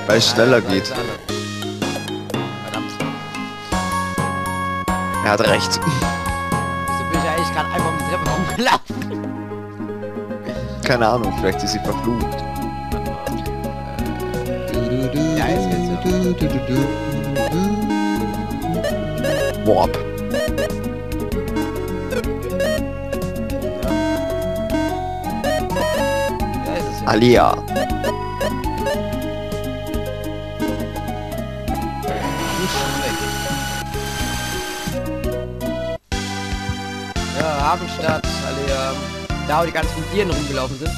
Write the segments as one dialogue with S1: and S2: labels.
S1: Weil es schneller geht.
S2: Verdammt.
S1: Er hat recht.
S2: Wieso bin ich eigentlich gerade einfach mit der Treppe rumgelaufen?
S1: Keine Ahnung, vielleicht ist sie verflucht.
S2: Ja, jetzt geht's ja.
S1: Warp.
S2: Ja, ist es ja.
S1: Alia.
S2: Gut, schon weg. Ja, Hafenstadt, alle, da wo die ganzen Tieren rumgelaufen sind.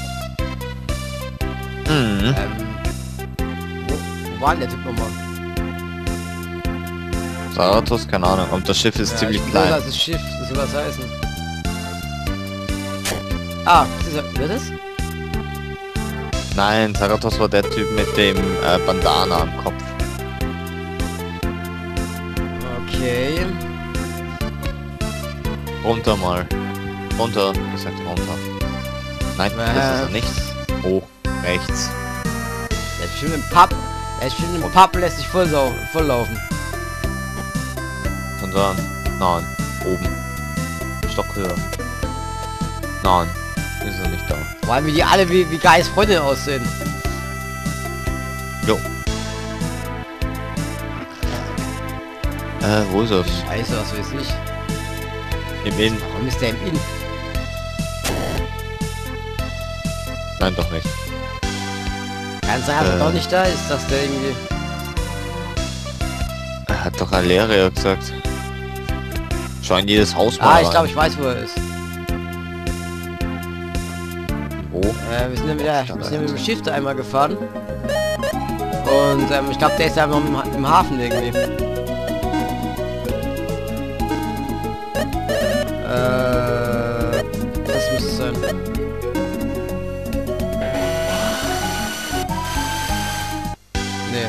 S1: Mhm.
S2: Wo war denn der Typ nochmal?
S1: Saratos, keine Ahnung. Und das Schiff ist ziemlich klein.
S2: Das ist Schiff, das soll das heißen. Ah, wird das?
S1: Nein, Saratos war der Typ mit dem Bandana am Kopf.
S2: Okay.
S1: Runter mal. Runter. Ich sag runter. Nein, das ist er nicht. Hoch. Rechts.
S2: Der ist bestimmt im Pub. Der ist bestimmt im Pub, lässt sich volllaufen.
S1: Und dann. Nein. Oben. Stock höher. Nein. Ist er nicht da.
S2: Vor allem wie die alle wie Guys Freunde aussehen.
S1: Jo. Wo ist er?
S2: Scheiße, was weiß ich.
S1: Im Inn.
S2: Warum ist der im Inn?
S1: Nein, doch nicht.
S2: Kann sein, dass er doch nicht da ist, dass der irgendwie...
S1: Er hat doch Aleria gesagt. Schau in jedes Haus mal
S2: Ah, ich
S1: rein.
S2: glaube, ich weiß, wo er ist.
S1: Wo?
S2: Wir sind ja mit dem Schiff da einmal gefahren. Und ich glaube, der ist ja noch im Hafen irgendwie. Das müsste es sein. Nee.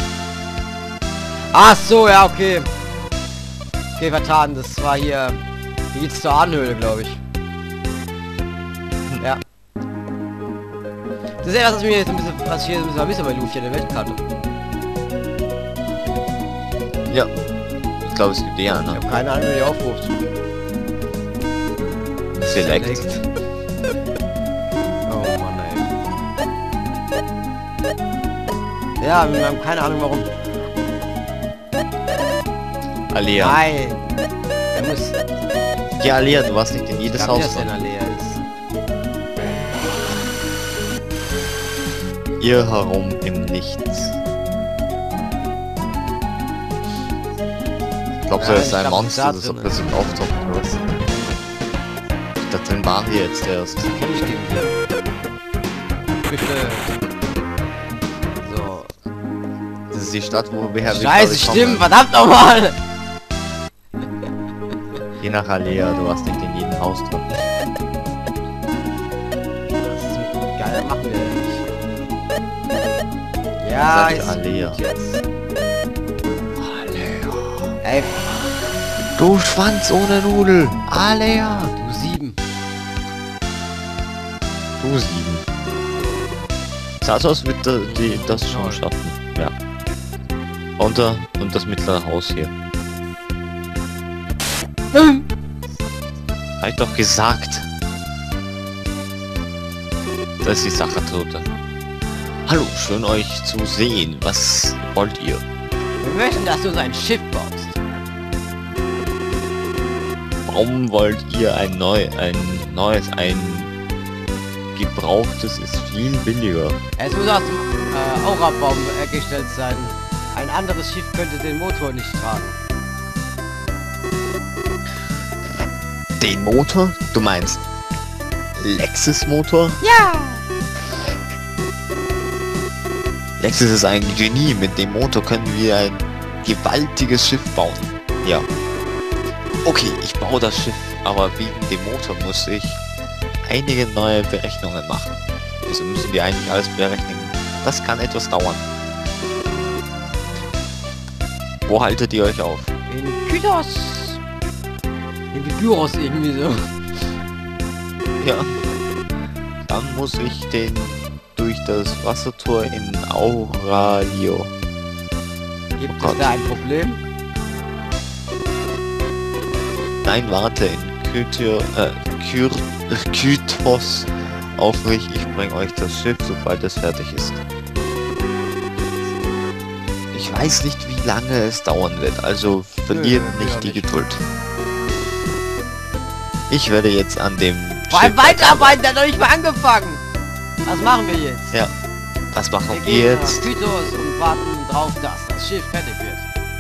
S2: Ach so, ja, okay. Okay, vertan. Das war hier... Hier geht's zur Ahnenhöhle, glaube ich. Ja. Das ist ja das, was mir jetzt ein bisschen, was ich hier ein bisschen vermisse bei Luffy in der Weltkarte.
S1: Ja. Ich glaube, es gibt die
S2: Ich
S1: anderen.
S2: habe keine Ahnung, wie die aufruft.
S1: Select.
S2: Oh Mann, ey. Ja, wir haben keine Ahnung warum.
S1: Alia.
S2: Nein. Er muss...
S1: Ja, Alia, du warst nicht in jedes Haus.
S2: dass der in Alea ist.
S1: Hier herum im Nichts. Glaubst du,
S2: Ja,
S1: das ist
S2: ich
S1: ein
S2: glaub,
S1: Monster,
S2: da
S1: das
S2: drin
S1: so plötzlich auftaucht oder was? Da drin waren wir jetzt erst.
S2: Kenn ich den hier. Bitte. So.
S1: Das ist die Stadt, wo wir her
S2: Scheiße, stimmt, verdammt nochmal!
S1: Je nach Alea, du warst nicht in jedem Haus drin.
S2: Geil, machen wir nicht. Ja,
S1: Sagt
S2: ist
S1: Alea.
S2: gut jetzt.
S1: Alea.
S2: Ey,
S1: Du Schwanz ohne Nudel. Alea.
S2: du 7.
S1: Du 7. Satos wird das schon schaffen. Ja. Und das mittlere Haus hier. Hab ich doch gesagt. Das ist die Sache tote. Hallo, schön euch zu sehen. Was wollt ihr?
S2: Wir möchten, dass du uns ein Schiff baust.
S1: Warum wollt ihr ein gebrauchtes ist viel billiger.
S2: Es muss aus dem Aurabaum hergestellt sein. Ein anderes Schiff könnte den Motor nicht tragen.
S1: Den Motor? Du meinst Lexus Motor?
S2: Ja!
S1: Lexus ist ein Genie. Mit dem Motor können wir ein gewaltiges Schiff bauen. Ja. Okay, ich baue das Schiff, aber wegen dem Motor muss ich einige neue Berechnungen machen. Also müssen wir eigentlich alles berechnen. Das kann etwas dauern. Wo haltet ihr euch auf?
S2: In Kyros! Irgendwie Gyros irgendwie so.
S1: Ja. Dann muss ich den durch das Wassertor in Auralio.
S2: Gibt
S1: Oh
S2: es
S1: Gott.
S2: da ein Problem?
S1: Nein, warte, in Kythos auf mich. Ich bringe euch das Schiff, sobald es fertig ist. Ich weiß nicht, wie lange es dauern wird, also verliert
S2: Nö,
S1: nicht
S2: ja,
S1: die
S2: nicht.
S1: Geduld. Ich werde jetzt an dem
S2: Vor allem
S1: Schiff
S2: weiterarbeiten, der hat noch nicht mal angefangen. Was machen wir jetzt?
S1: Ja, was machen
S2: Wir
S1: wir
S2: gehen
S1: jetzt?
S2: nach Kythos und warten drauf, dass das Schiff fertig wird.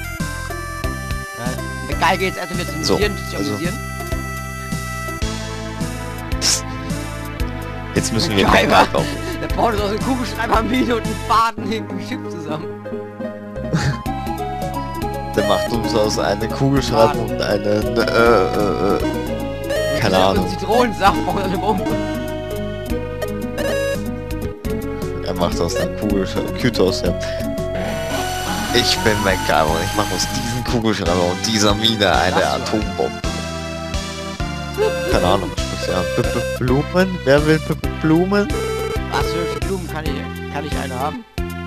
S2: Der Geige jetzt erstmal wieder zum
S1: So,
S2: Musieren, sich
S1: also-
S2: amüsieren.
S1: Jetzt müssen wir
S2: Geil,
S1: kein
S2: wa?
S1: kaufen.
S2: Der baut aus einem Kugelschreiber-Mine und einen Faden hinten im Schiff zusammen.
S1: Der macht uns aus einer Kugelschreiber und einen, keine Ahnung.
S2: Und Zitronensaft braucht eine Bombe.
S1: Er macht aus einem Kugelschreiber, Kythos, ja. Ich bin MacGyver und ich mache aus diesem Kugelschreiber und dieser Mine eine
S2: Was für
S1: Atombombe. Keine Ahnung, sprichst ja. Blumen? Wer will Blumen?
S2: Was für hübsche Blumen kann ich eine haben?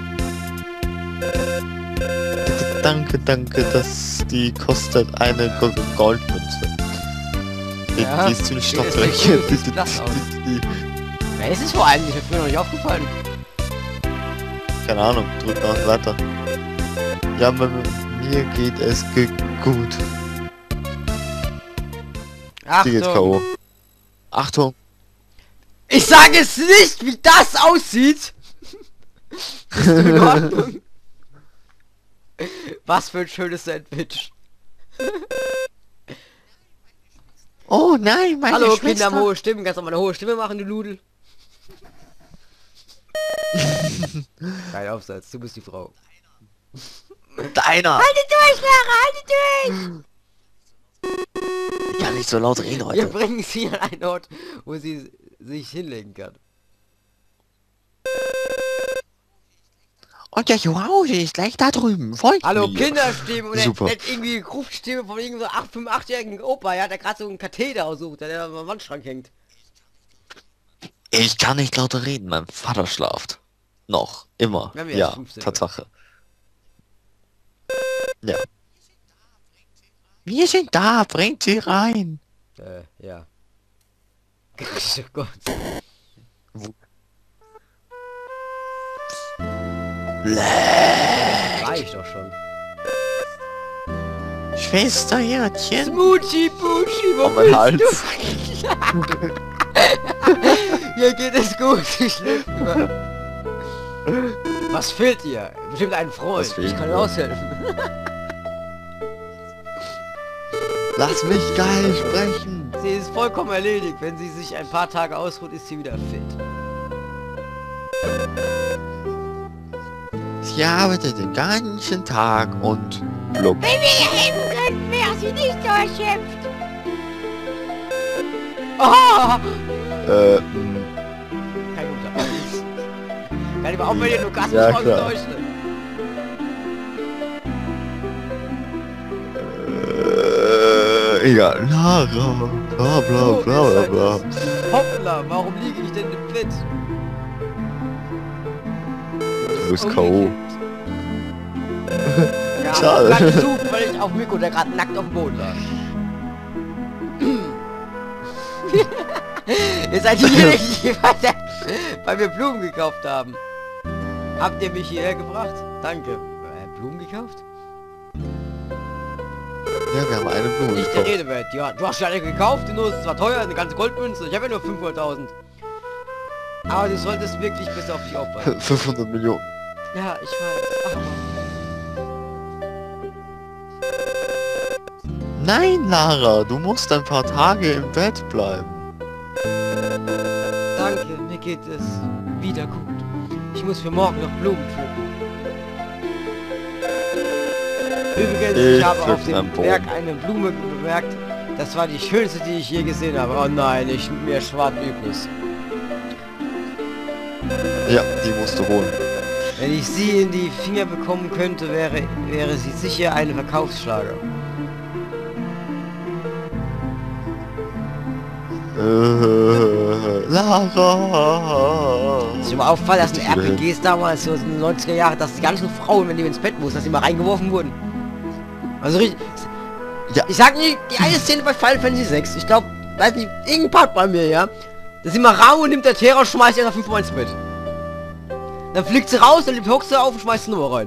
S1: Danke, die kostet eine Goldmünze.
S2: Ja,
S1: Die ist ziemlich
S2: die ist
S1: stoffreich.
S2: echt gut, sieht klasse aus. Wer ist es vor allem? Ich hab früher noch nicht aufgefallen.
S1: Keine Ahnung, drück noch weiter. Ja, aber mir geht es gut. Die geht
S2: Achtung!
S1: K.O. Achtung!
S2: Ich sage es nicht, wie das aussieht! Bist du in Ordnung? Was für ein schönes Sandwich.
S1: Oh nein, meine
S2: Hallo,
S1: Schwester!
S2: Kinder haben hohe Stimmen. Kannst du auch mal eine hohe Stimme machen, du Nudel? Kein Aufsatz, du bist die Frau.
S1: Deiner!
S2: Haltet durch, Lara, haltet durch!
S1: Ich kann nicht so laut reden
S2: Wir
S1: heute.
S2: bringen sie an einen Ort, wo sie sich hinlegen kann.
S1: Und der Zuhause ist gleich da drüben. Folgt
S2: Hallo,
S1: mir.
S2: Kinderstimmen und
S1: Super.
S2: nicht irgendwie Gruftstimme von irgendeinem so 85-jährigen Opa, ja, der gerade so einen Katheter aussucht, der am Wandschrank hängt.
S1: Ich kann nicht lauter reden, mein Vater schlaft. Noch. Immer.
S2: Wenn wir
S1: Ja,
S2: erst 15
S1: Tatsache. Ja. Wir sind da, bringt sie rein.
S2: Ja. Oh Gott. Reicht doch schon.
S1: Schwesterherzchen.
S2: Smoochie Boochie, wo
S1: Oh, mein
S2: bist
S1: Hals.
S2: du? Hier geht es gut, ich lebe nur. Was fehlt ihr? Bestimmt ein Freund.
S1: Was fehlt
S2: Ich kann
S1: mir?
S2: aushelfen.
S1: Lass mich geil sprechen.
S2: Sie ist vollkommen erledigt. Wenn sie sich ein paar Tage ausruht, ist sie wieder fit.
S1: Sie arbeitet den ganzen Tag und blub.
S3: Wenn wir ihr helfen können, wäre sie nicht so erschöpft.
S2: Oh!
S1: Hm.
S2: Kein guter. Kann ich mal aufhören, den Orgasmus
S1: Ja,
S2: von
S1: klar.
S2: Deutschland.
S1: Egal. Lara. Bla bla
S2: Oh,
S1: bla bla
S2: ist
S1: bla.
S2: halt das. Hoppla, warum liege ich denn im Bett?
S1: Du bist K.O.
S2: Ja,
S1: Schade.
S2: ich hab grad gesucht, weil ich auf Miko, der gerade nackt auf dem Boden lag. Ihr seid diejenigen, die bei mir Blumen gekauft haben. Habt ihr mich hierher gebracht? Danke. Blumen gekauft?
S1: Ja, wir haben eine Blume
S2: Nicht der
S1: gekauft.
S2: Rede wert. Ja, du hast ja alle gekauft, nur ist zwar teuer, eine ganze Goldmünze. Ich habe ja nur 500.000. Aber du solltest wirklich bis auf dich aufpassen.
S1: 500 Millionen.
S2: Ja, ich weiß. Ach,
S1: Nein, Lara, du musst ein paar Tage im Bett bleiben.
S2: danke, mir geht es wieder gut. Ich muss für morgen noch Blumen pflücken. Übrigens, ich
S1: Ich
S2: habe auf
S1: pflück
S2: dem
S1: einen Baum.
S2: Berg eine Blume bemerkt. Das war die schönste, die ich je gesehen habe. Oh nein, mir schwant übles.
S1: Ja, die musst du holen.
S2: Wenn ich sie in die Finger bekommen könnte, wäre sie sicher ein Verkaufsschlager.
S1: Lara.
S2: Ist dir mal aufgefallen, dass in RPGs damals, so in den 90er Jahren, dass die ganzen Frauen, wenn die ins Bett mussten, dass die mal reingeworfen wurden? Also richtig...
S1: Ja.
S2: Ich sag nicht, die eine Szene bei Final Fantasy 6, ich glaube, weiß nicht, irgendein Part bei mir, ja? Da ist immer Raum und nimmt der Terror und schmeißt ihr nach 5 Mal ins Bett. Dann fliegt sie raus, dann hockt sie auf und schmeißt sie nur rein.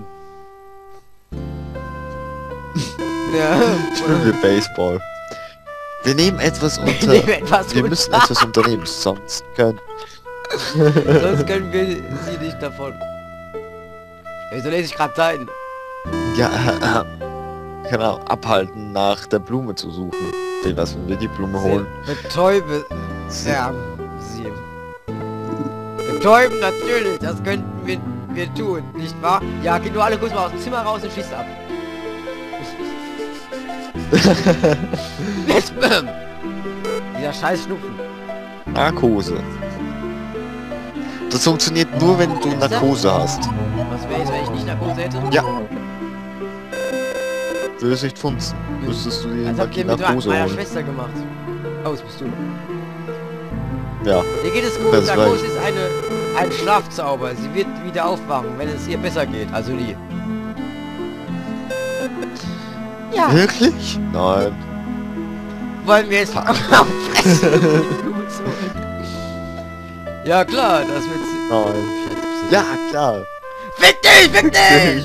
S2: Ja.
S1: Spielen wir Baseball. Wir nehmen etwas unter. Wir müssen etwas unternehmen, sonst können.
S2: Sonst können wir sie nicht davon. Wieso lese ich gerade dein?
S1: Ja, genau, abhalten, nach der Blume zu suchen. Was, wenn wir die Blume holen?
S2: Betäuben. Ja, sie. Betäuben, natürlich, das könnten wir tun, nicht wahr? Ja, geht nur alle kurz mal aus dem Zimmer raus und schießt ab. Dieser scheiß Schnupfen.
S1: Narkose. Das funktioniert nur, wenn du Narkose hast.
S2: Was wäre jetzt, wenn ich nicht Narkose hätte?
S1: Ja. Würdest nicht funzen. Müsstest du dir
S2: Das habt ihr mit
S1: Narkose
S2: meiner
S1: holen.
S2: Schwester gemacht. Oh, das bist du.
S1: Ja.
S2: Ihr geht es gut,
S1: Das
S2: Narkose ist ein Schlafzauber. Sie wird wieder aufwachen, wenn es ihr besser geht. Also nie. Ja.
S1: Wirklich? Nein.
S2: Wollen wir jetzt auffressen? Ja klar, das wird...
S1: Nein. Ja, klar.
S2: Fick dich, fick dich!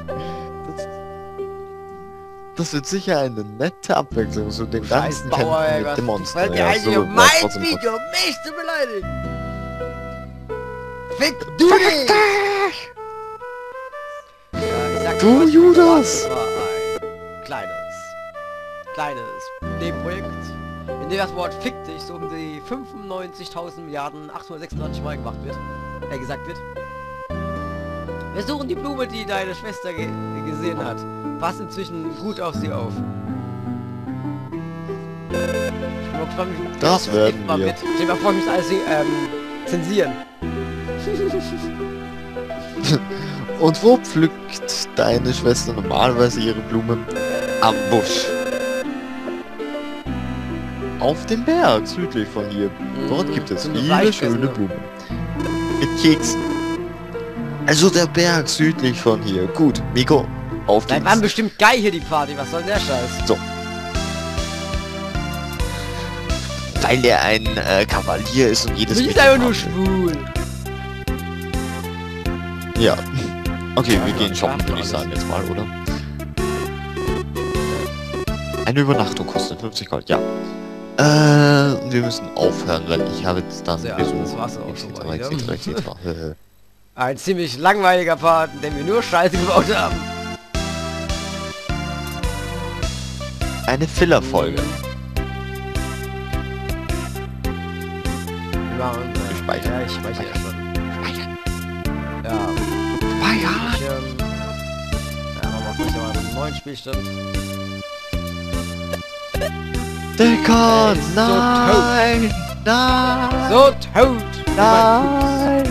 S1: Das wird sicher eine nette Abwechslung zu den
S2: Scheiß
S1: ganzen
S2: Bauer, ey,
S1: Kämpfen mit
S2: was
S1: dem Monster.
S2: fällt dir
S1: Ja,
S2: ein,
S1: so
S2: hier
S1: bleibt
S2: mein
S1: trotzdem
S2: Video, mich zu beleidigen? Fick du dich! Ja, ich sag
S1: Du,
S2: dir, was
S1: Judas!
S2: Das war ein kleines Nebenprojekt, in dem das Wort fick dich so um die 95.826 Mal gemacht wird, gesagt wird. Wir suchen die Blume, die deine Schwester gesehen hat. Pass inzwischen gut auf sie auf. Ich bin mal gespannt, wie
S1: Das werden
S2: mal
S1: wir.
S2: wird. Stell dir mal vor, ich muss alles zensieren.
S1: Und wo pflückt deine Schwester normalerweise ihre Blumen? Am Busch. Auf dem Berg, südlich von hier. Dort gibt es
S2: zum
S1: viele
S2: Fleischfressen,
S1: schöne
S2: ne?
S1: Blumen. Mit Keksen. Also der Berg südlich von hier. Gut, Miko, auf
S2: Seit
S1: geht's.
S2: wann bestimmt geil hier die Party? Was soll denn der Scheiß?
S1: So. Weil er ein Kavalier ist und jedes
S2: Du bist
S1: Mädchen
S2: einfach nur
S1: mag.
S2: schwul.
S1: Ja. Okay,
S2: Ja,
S1: wir
S2: ja,
S1: gehen shoppen,
S2: klar,
S1: würde ich
S2: alles.
S1: sagen jetzt mal, oder? Eine Übernachtung kostet 50 Gold, ja. Wir müssen aufhören, weil ich habe jetzt dann
S2: Ja,
S1: Besuch.
S2: das war's auch schon mal,
S1: etc., etc., etc.
S2: Ein ziemlich langweiliger Part, in dem wir nur Scheiße gebaut haben.
S1: Eine Filler-Folge.
S2: Wir machen,
S1: Speichern.
S2: ja, ich speichere ja schon.
S1: Speichern.
S2: Ja.
S1: Speichern.
S2: Ich, ja, machen wir vielleicht mal einen neuen Spielstand.
S1: Deckard,
S2: Er ist so
S1: nein! Nein!
S2: So tot!
S1: Nein!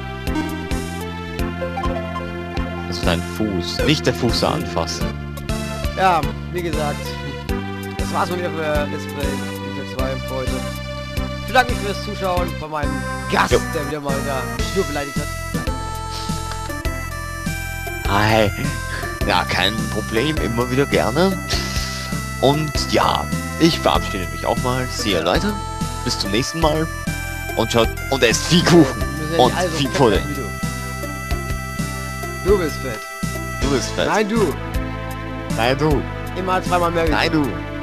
S1: Das ist dein Fuß. Nicht der Fuß anfassen.
S2: Ja, wie gesagt, das war's mal wieder für Let's Play für 2 für heute. Ich bedanke mich fürs Zuschauen von meinem Gast,
S1: Jo.
S2: der wieder mal nur beleidigt hat.
S1: Hi. Ja, kein Problem, immer wieder gerne. Und ja, ich verabschiede mich auch mal. See you later. Bis zum nächsten Mal. Und schaut, und esst viel Kuchen.
S2: Wir müssen ja
S1: Und
S2: nicht alle so
S1: viel
S2: fett
S1: Pudding.
S2: werden wie du. Du bist fett.
S1: Du bist fett.
S2: Nein, du.
S1: Nein, du.
S2: Immer 2-mal mehr wie
S1: Nein,
S2: du.
S1: du.